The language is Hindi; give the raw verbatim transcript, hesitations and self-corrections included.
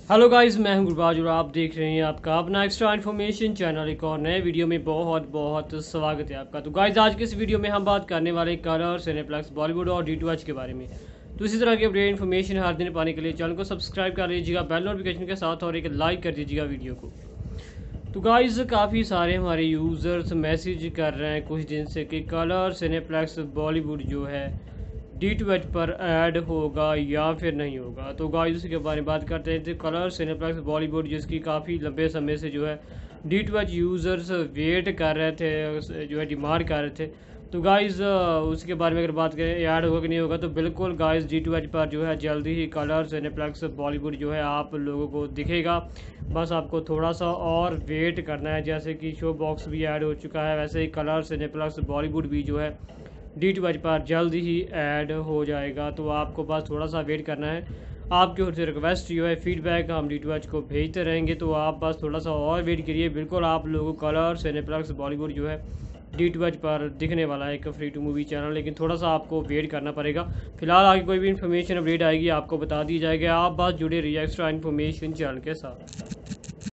हेलो गाइस, मैं हूं गुरबाज और आप देख रहे हैं आपका अपना एक्स्ट्रा इन्फॉर्मेशन चैनल। एक और नए वीडियो में बहुत बहुत स्वागत है आपका। तो गाइस, आज के इस वीडियो में हम बात करने वाले कलर, सिनेप्लेक्स, बॉलीवुड और डी टू एच के बारे में। तो इसी तरह की अपडेट इन्फॉर्मेशन हर दिन पाने के लिए चैनल को सब्सक्राइब कर लीजिएगा बेल नोटिफिकेशन के साथ, और एक लाइक कर दीजिएगा वीडियो को। तो गाइस, काफ़ी सारे हमारे यूज़र्स मैसेज कर रहे हैं कुछ दिन से कि कलर, सिनेप्लेक्स, बॉलीवुड जो है डी टू एच पर ऐड होगा या फिर नहीं होगा। तो गाइस, उसके बारे में बात करते हैं। तो कलर, सिनेप्लेक्स, बॉलीवुड जिसकी काफ़ी लंबे समय से जो है D to H users wait कर रहे थे, जो है डिमांड कर रहे थे। तो गाइस, उसके बारे में अगर बात करें ऐड होगा कि नहीं होगा, तो बिल्कुल गाइस डी टू एच पर जो है जल्दी ही कलर, सिनेप्लेक्स, बॉलीवुड जो है आप लोगों को दिखेगा। बस आपको थोड़ा सा और वेट करना है। जैसे कि शो बॉक्स भी ऐड हो चुका है, वैसे ही कलर, सिनेप्लेक्स, बॉलीवुड भी जो है डी टू एच पर जल्द ही ऐड हो जाएगा। तो आपको बस थोड़ा सा वेट करना है। आपकी ओर से रिक्वेस्ट जो है, फीडबैक हम डी टू एच को भेजते रहेंगे, तो आप बस थोड़ा सा और वेट करिए। बिल्कुल आप लोगों को कलर, सिनेप्लेक्स, बॉलीवुड जो है डी टू एच पर दिखने वाला है, एक फ्री टू मूवी चैनल। लेकिन थोड़ा सा आपको वेट करना पड़ेगा। फिलहाल आगे कोई भी इन्फॉर्मेशन अपडेट आएगी आपको बता दी जाएगी। आप बस जुड़े रहिए एक्स्ट्रा इन्फॉर्मेशन चैनल के साथ।